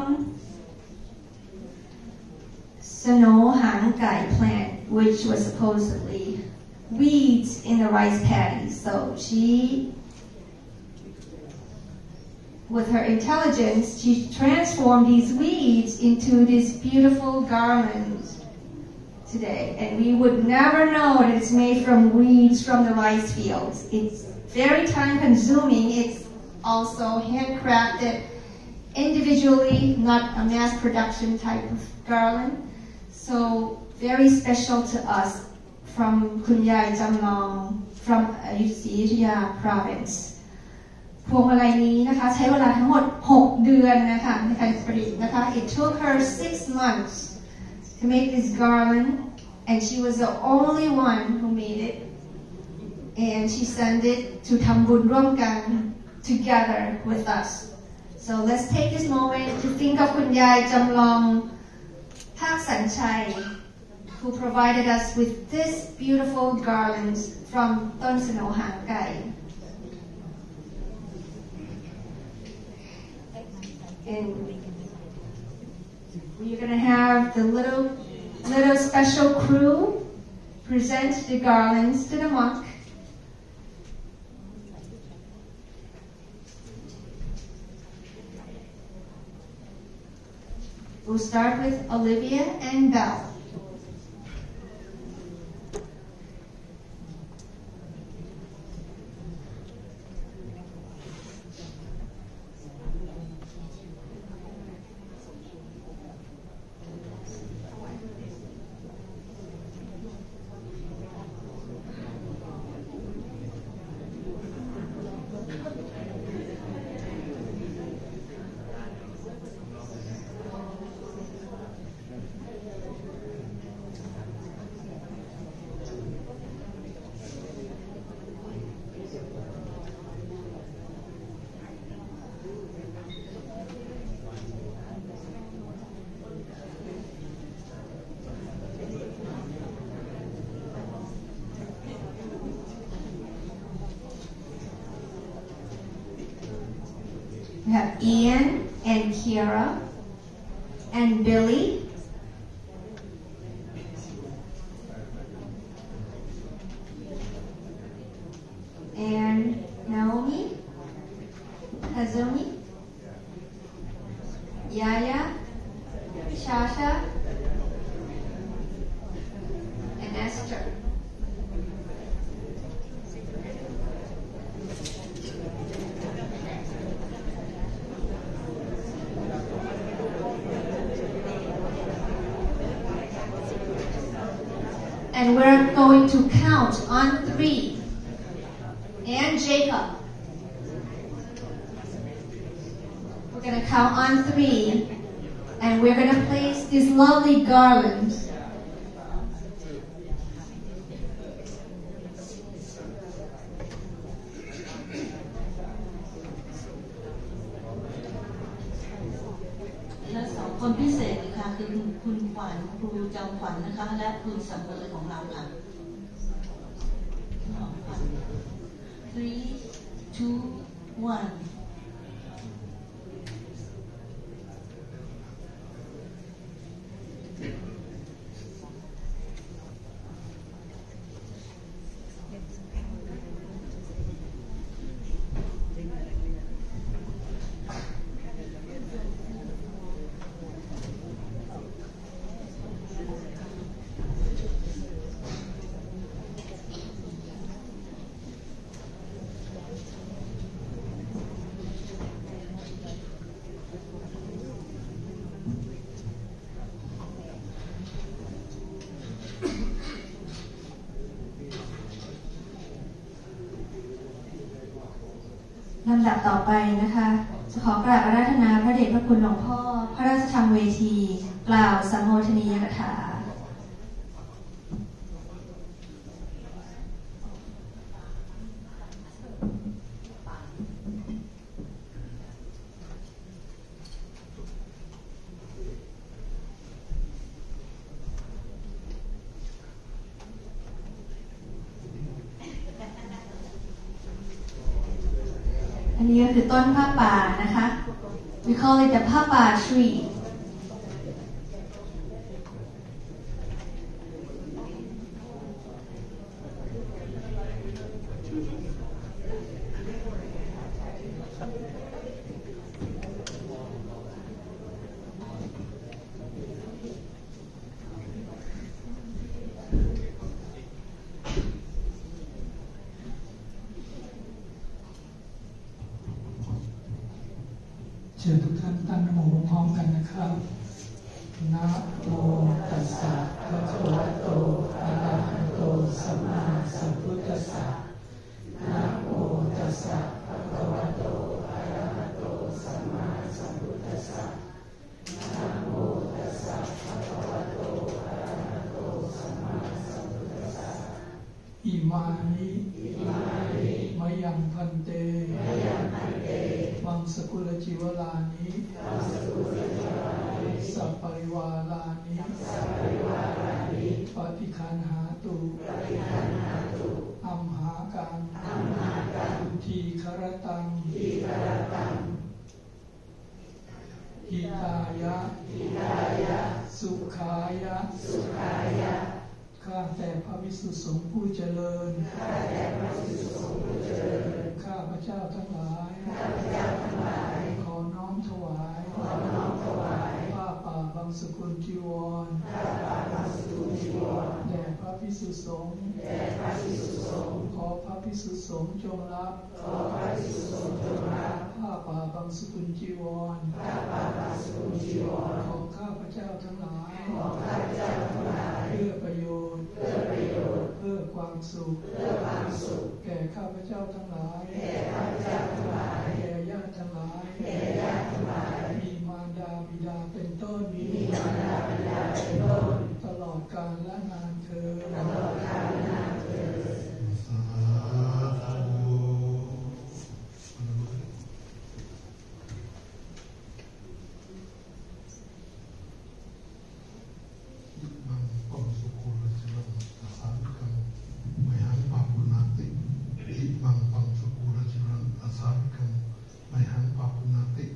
Sano Hang Gai plant, which was supposedly weeds in the rice paddy. So she, with her intelligence, she transformed these weeds into this beautiful garland today. And we would never know that it's made from weeds from the rice fields. It's very time consuming. It's also handcrafted individually, not a mass production type of garland. So very special to us from Kun Yai Jamlong from Ayutthaya province. พวงมาลัยนี้นะคะใช้เวลาทั้งหมดหกเดือนนะคะในการผลิตนะคะ It took her six months to make this garland and she was the only one who made it and she sent it to ทำบุญร่วมกัน together with us. So let's take this moment to think of คุณยายจำลองภาคสัญชัย who provided us with this beautiful garlands from ต้นสโนหางไก่ And we're going to have the little little special crew present the garlands to the monk. We'll start with Olivia and Belle. We have Ian and Kiera and Billy. And Naomi, Kazumi, Yaya, Shasha, and Esther. And we're going to count on three. And Jacob. We're going to count on three. And we're going to place these lovely garlandsและสองคนพิเศษนะคะคือคุณขวัญครูจอมขวัญนะคะและคุณสัมเมยของเราค่ะ three two oneลำดับต่อไปนะคะจะขอกราบอาราธนาพระเดชพระคุณหลวงพ่อพระราชทานเวทีกล่าวสัมโมทนียกถาอันนี้ก็คือต้นผ้าป่านะคะ we call it the ผ้าป่า tree เชิญทุกท่านตั้งนะโมพร้อมกันนะครับนะโมตัสสะภะคะวะโตอะระหะโตสัมมาสัมพุทธัสสะนะโมตัสสะภะคะวะโตอะระหะโตสัมมาสัมพุทธัสสะนะโมตัสสะภะคะวะโตอะระหะโตสัมมาสัมพุทธัสสะอิมานิอิมานิมะยังพันเตมะยังพันเตมังสกุลจิวลานิมังสกุลจิวลานิสัพปริวาลานิสัพปริวาลานิปฏิคันหาตุปฏิคันหาตุอัมหากังอัมหากังทีครตังทีครตังหิตายะหิตายะสุขายะสุขายะข้าแต่พระภิกษุสงฆ์ผู้เจริญข้าแต่พระภิกษุสงฆ์ผู้เจริญข้าพระเจ้าทั้งหลายข้าพระเจ้าทั้งหลายขอน้อมถวายขอน้อมถวายผ้าป่าบังสกุลจีวรผ้าป่าบังสกุลจีวรแด่พระภิกษุสงฆ์แด่พระภิกษุสงฆ์ขอพระภิกษุสงฆ์จงรับขอพระภิกษุสงฆ์จงรับผ้าป่าบังสกุลจีวรผ้าป่าบังสกุลจีวรของข้าพระเจ้าทั้งหลายของข้าพระเจ้าทั้งหลายเพื่อประโยชน์เพื่อประโยชน์เพื่อความสุขเพื่อความสุขแก่ข้าพเจ้าทั้งหลายแก่ข้าพเจ้าทั้งหลายแก่ญาติทั้งหลายแก่ญาติทั้งหลายมีมารดาบิดาเป็นต้นมีมารดาบิดาเป็นต้นตลอดกาลและนานเทอญตลอดกาลและนานเทอญมังปังสุกุลจิรังอาสาวิกังไมหังปาปุนาติ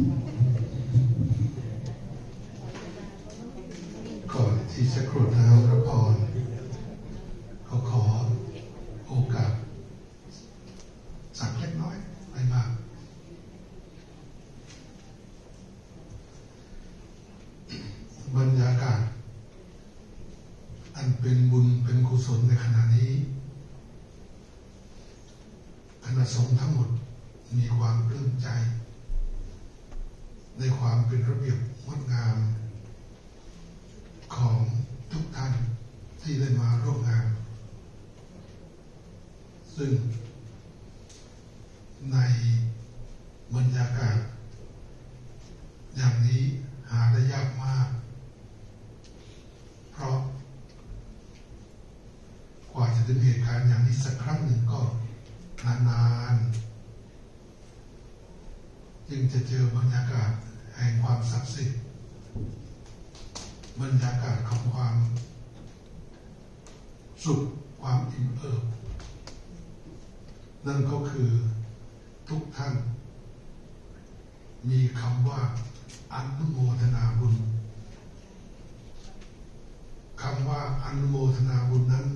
ก่อนที่จะกรวดน้ำพระพรเขาขอโอกาสสักเล็กน้อยไม่มากบรรยากาศอันเป็นบุญเป็นกุศลในขณะนี้คณะสงฆ์ทั้งหมดมีความปลื้มใจในความเป็นระเบียบงดงามของทุกท่านที่ได้มาร่วมงานซึ่งในบรรยากาศอย่างนี้หาได้ยากมากเพราะกว่าจะถึงเหตุการณ์อย่างนี้สักครั้งหนึ่งก็นานๆจึงจะเจอบรรยากาศแห่งความศักดิ์สิทธิ์บรรยากาศของความสุขความอิ่มเอิบนั่นก็คือทุกท่านมีคำว่าอนุโมทนาบุญคำว่าอนุโมทนาบุญนั้น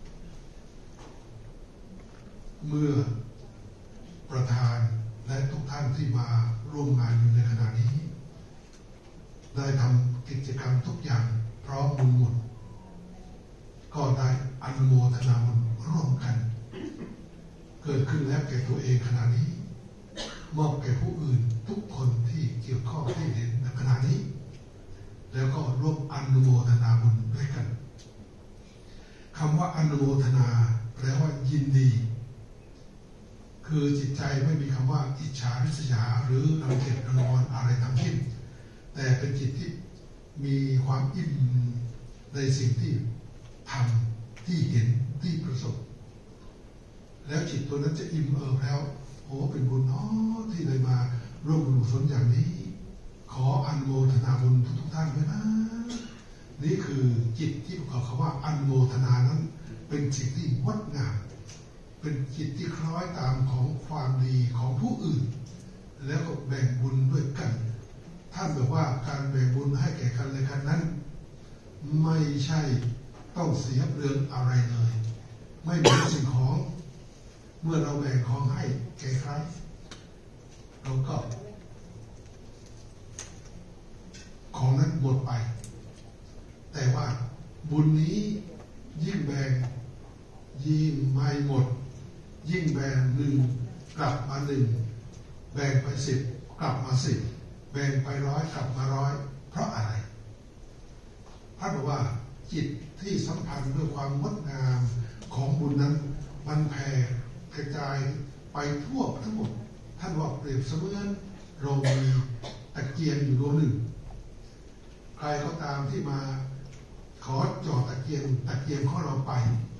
เมื่อประธานและทุกท่านที่มาร่วมงานอยู่ในขณะนี้ได้ทำกิจกรรมทุกอย่างพร้อมบุญหมดก็ได้อนุโมทนาบุญร่วมกันเกิดขึ้นแล้วแก่ตัวเองขณะนี้มอบแก่ผู้อื่นทุกคนที่เกี่ยวข้องที่เห็นในขณะนี้แล้วก็ร่วมอนุโมทนาบุญด้วยกันคำว่าอนุโมทนาแปลว่ายินดีคือจิตใจไม่มีคำว่าอิจฉาริษยาหรือรังเกียจรังงอนอะไรทั้งสิ้นแต่เป็นจิตที่มีความอิ่มในสิ่งที่ทำที่เห็นที่ประสบแล้วจิตตัวนั้นจะอิ่มเอิบแล้วโอ้เป็นบุญเนาะที่ได้มาร่วมบุญกุศลอย่างนี้ขออนุโมทนาบุญทุกๆท่านด้วยนะนี่คือจิตที่ประกอบคำว่าอนุโมทนานั้นเป็นสิ่งที่งดงามเป็นจิตที่คล้อยตามของความดีของผู้อื่นแล้วก็แบ่งบุญด้วยกันท่านบอกว่าการแบ่งบุญให้แก่กันและกันนั้นไม่ใช่ต้องเสียเปลืองอะไรเลยไม่เหมือนสิ่งของเมื่อเราแบ่งของให้แก่ใครเราก็ของนั้นหมดไปแต่ว่าบุญนี้ยิ่งแบ่งยิ่งไม่หมดยิ่งแบ่งหนึ่งกลับมาหนึ่งแบ่งไปสิบกลับมาสิบแบ่งไปร้อยกลับมาร้อยเพราะอะไรท่านบอกว่าจิตที่สัมพันธ์ด้วยความงดงามของบุญนั้นมันแผ่กระจายไปทั่วทั้งหมดท่านว่าเปรียบเสมือนเรามีตะเกียงอยู่ดวงหนึ่งใครก็ตามที่มาขอจ่อตะเกียงตะเกียงของเราไป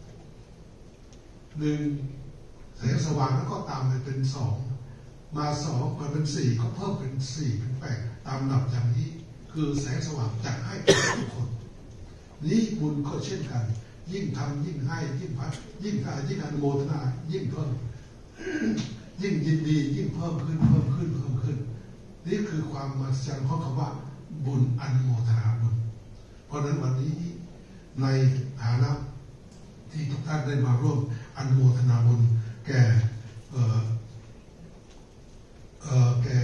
หนึ่งแสงสว่างแล้วก็ตามไปเป็นสองมาสองมาเป็นสี่ก็เพิ่มเป็นสี่เป็นแปดตามลำดับอย่างนี้คือแสงสว่างจัดให้ทุกคนนี้บุญก็เช่นกันยิ่งทำยิ่งให้ยิ่งพัดยิ่งทำยิ่งอนุโมทนายิ่งเพิ่มยิ่งยินดียิ่งเพิ่มขึ้นเพิ่มขึ้นเพิ่มขึ้นนี่คือความมหัศจรรย์ของคำว่าบุญอนุโมทนาบุญเพราะฉะนั้นวันนี้ในฐานะที่ทุกท่านได้มาร่วมอนุโมทนาบุญแก่เอ่อเอ่อแก่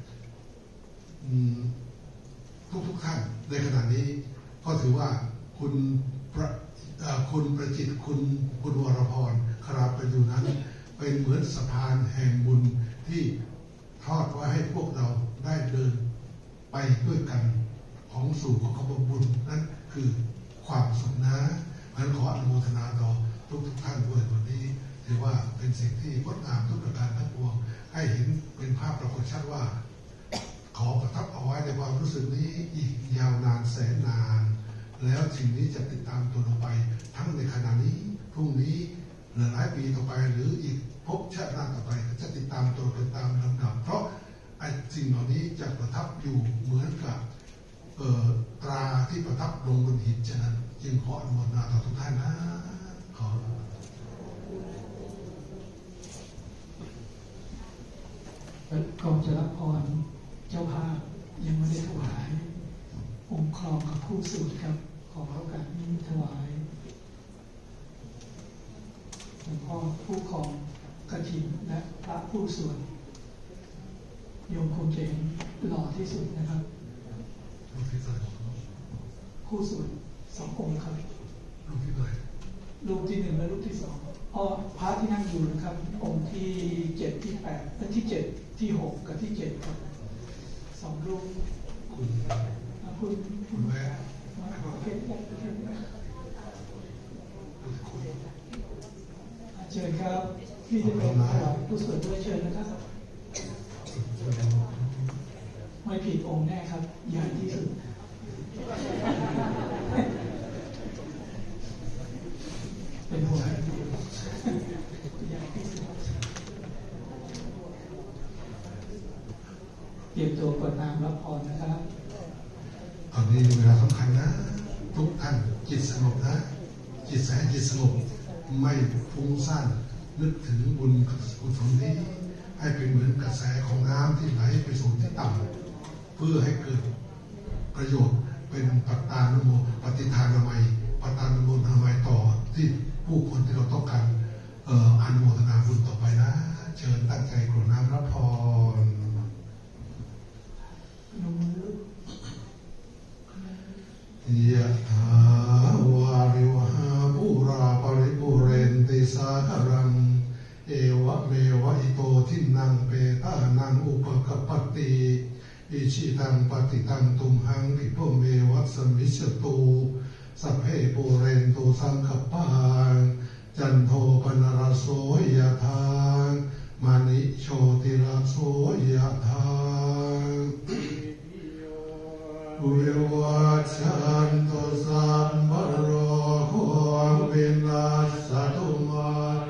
ทุกทุกท่านในขณะนี้ก็ถือว่าคุณประคุณประจิตคุณคุณวรพรคราประยูนั้นเป็นเหมือนสะพานแห่งบุญที่ทอดไว้ให้พวกเราได้เดินไปด้วยกันของสู่ของคำว่าบุญนั่นคือความสุขนะงั้นขออนุโมทนาต่อทุกทุกท่านด้วยวันนี้ถือว่าเป็นสิ่งที่งดงามทุกประการทั้งปวงให้เห็นเป็นภาพปรากฏชัดว่าขอประทับเอาไว้ในความรู้สึกนี้อีกยาวนานแสนนานแล้วสิ่งนี้จะติดตามตัวเราไปทั้งในขณะนี้พรุ่งนี้หลายปีต่อไปหรืออีกภพชาติหน้าต่อไปจะติดตามตัวกันตามลำดับเพราะไอ้สิ่งเหล่านี้จะประทับอยู่เหมือนกับตราที่ประทับลงบนหินฉะนั้นจึงขออนุโมทนาต่อทุกท่านนะขอก่อนจะรับพรเจ้าภาพยังไม่ได้ถวายองค์ครองกับผู้สวดครับขอโอกาสนี้ถวายหลวงพ่อผู้ครองกฐินและพระผู้สวดโยมคงจะเห็นหล่อที่สุดนะครับผู้สวดสององค์ครับรูปที่ไหนรูปที่หนึ่งและรูปที่สองอ๋อพระที่นั่งอยู่นะครับองค์ที่เจ็ดที่แปดและที่เจ็ดที่หกกับที่เจ็ดครับสองรูปคุณคุณคุณแม่เชิญครับที่จะเป็นผู้สวดด้วยเชิญนะครับไม่ผิดองค์แน่ครับใหญ่ที่สุดเป็นหัวใหญ่ที่สุดเตรียมตัวกดน้ำรับพรนะครับตอนนี้เวลาสำคัญนะทุกท่านจิตสงบนะจิตแสจิตสงบไม่ฟุ้งซ่านนึกถึงบุญกุศลนี้ให้เป็นเหมือนกระแสของน้ำที่ไหลไปสู่ที่ต่ำเพื่อให้เกิดประโยชน์เป็นปัตตานโมปฏิทานนามัยปัตตานโมนามัยต่อที่ผู้คนที่เราต้องการเอ่ออนุโมทนาบุญต่อไปนะเชิญตั้งใจกรวดน้ำรับพรยะถาวาริวหาปุราปริปุเรนติสาคารังเอวะเมวะอิโตทินังเปตานังอุปกปติอิชิตังปฏิตังตุมหังคิปเมวัสมิชตุสัพเพปุเรนตุสังคปาจันโทปนรโสยะถามณิโชติรโสยะถาวิวัชชันตุสัมภโรโควินาศตุมา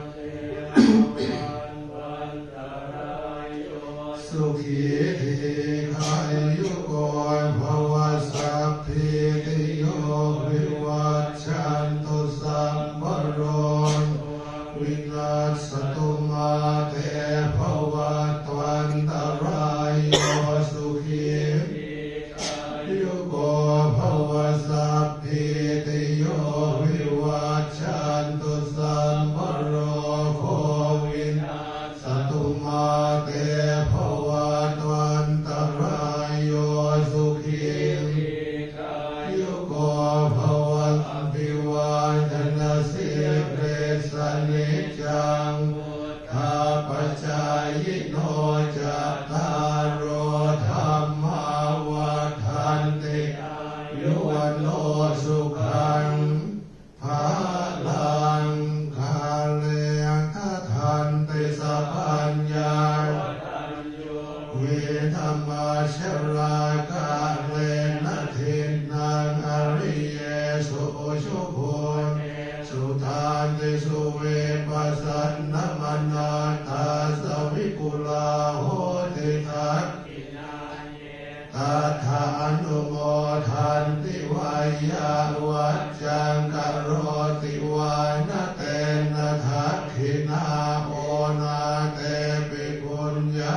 สุขีทีขายุโกภวสัพพิติโยวิวัชชันตุสัมภโรวินาศตุมาเตภวัตวันตรายโยสุขียุโกภวสัพพิติโยวิวัชชันตุสัมภโรโควินาศตุมาเตภวัตวันตรายโยสุขียุโกภวสัพพิวาทนาสิเรสนิจังข้าพเจ้ายิโนจัตตารโอธัมมาวัฏันติยุวันโนสุขังภาลังคาเลทัทันติสัพพัญญาเวธรรมาชราคาเลนะทินังอริเยสุชุโภสุทานติสุเวปัสสันนมนาตาสวิกุลาโหติทักตถานุโมทันติวายาวัจจังกโรติวานเตนะทักขินาโอนาเตปิปุญญา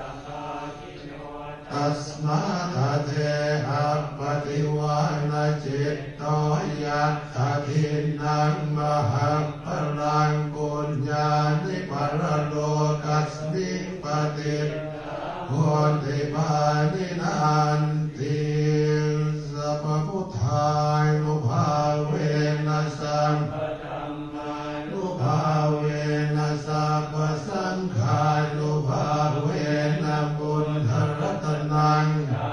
ตัสมาทะเทหัปปติวานาจิตโตยัตถะทินังมหัปปรังปุญญานิปรโลกัสมิปติโหติปานินันติสัพพุทธานุภาเวนัสสัมปธัมมานุภาเวนัสสัพพสังฆานุภาเวนะปุณณรัตนัง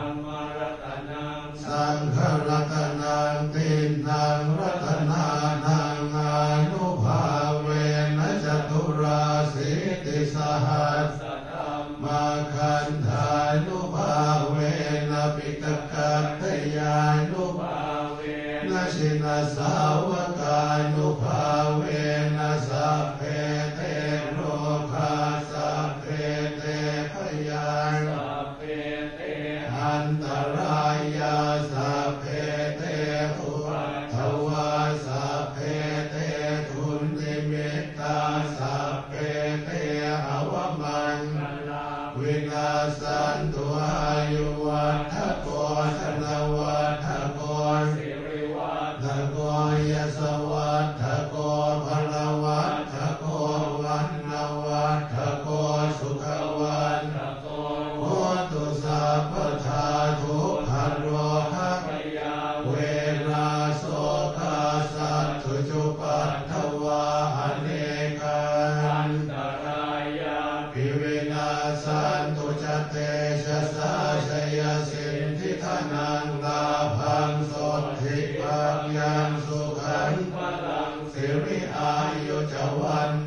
สังฆรัตนังตินังรัตนานังอนุภาเวนะจตุราสิติสหัสมาคันธานุภาเวนะปิตกัตถยานุภาเวนะชินาสาวกานุภาเวนะสัพเพเตโรคาสัพเพเตพยาสัพเพเตอันตรายาสัพเพเตอุปัฏฐวาสัพเพเตทุนติเมตตาสัพเพเตอวมังวินาสันตุอายุสันตุจเตชะสาชยสิทธิธนังลาภังสดทิปังยังสุขังพลังสิริอายุจวัน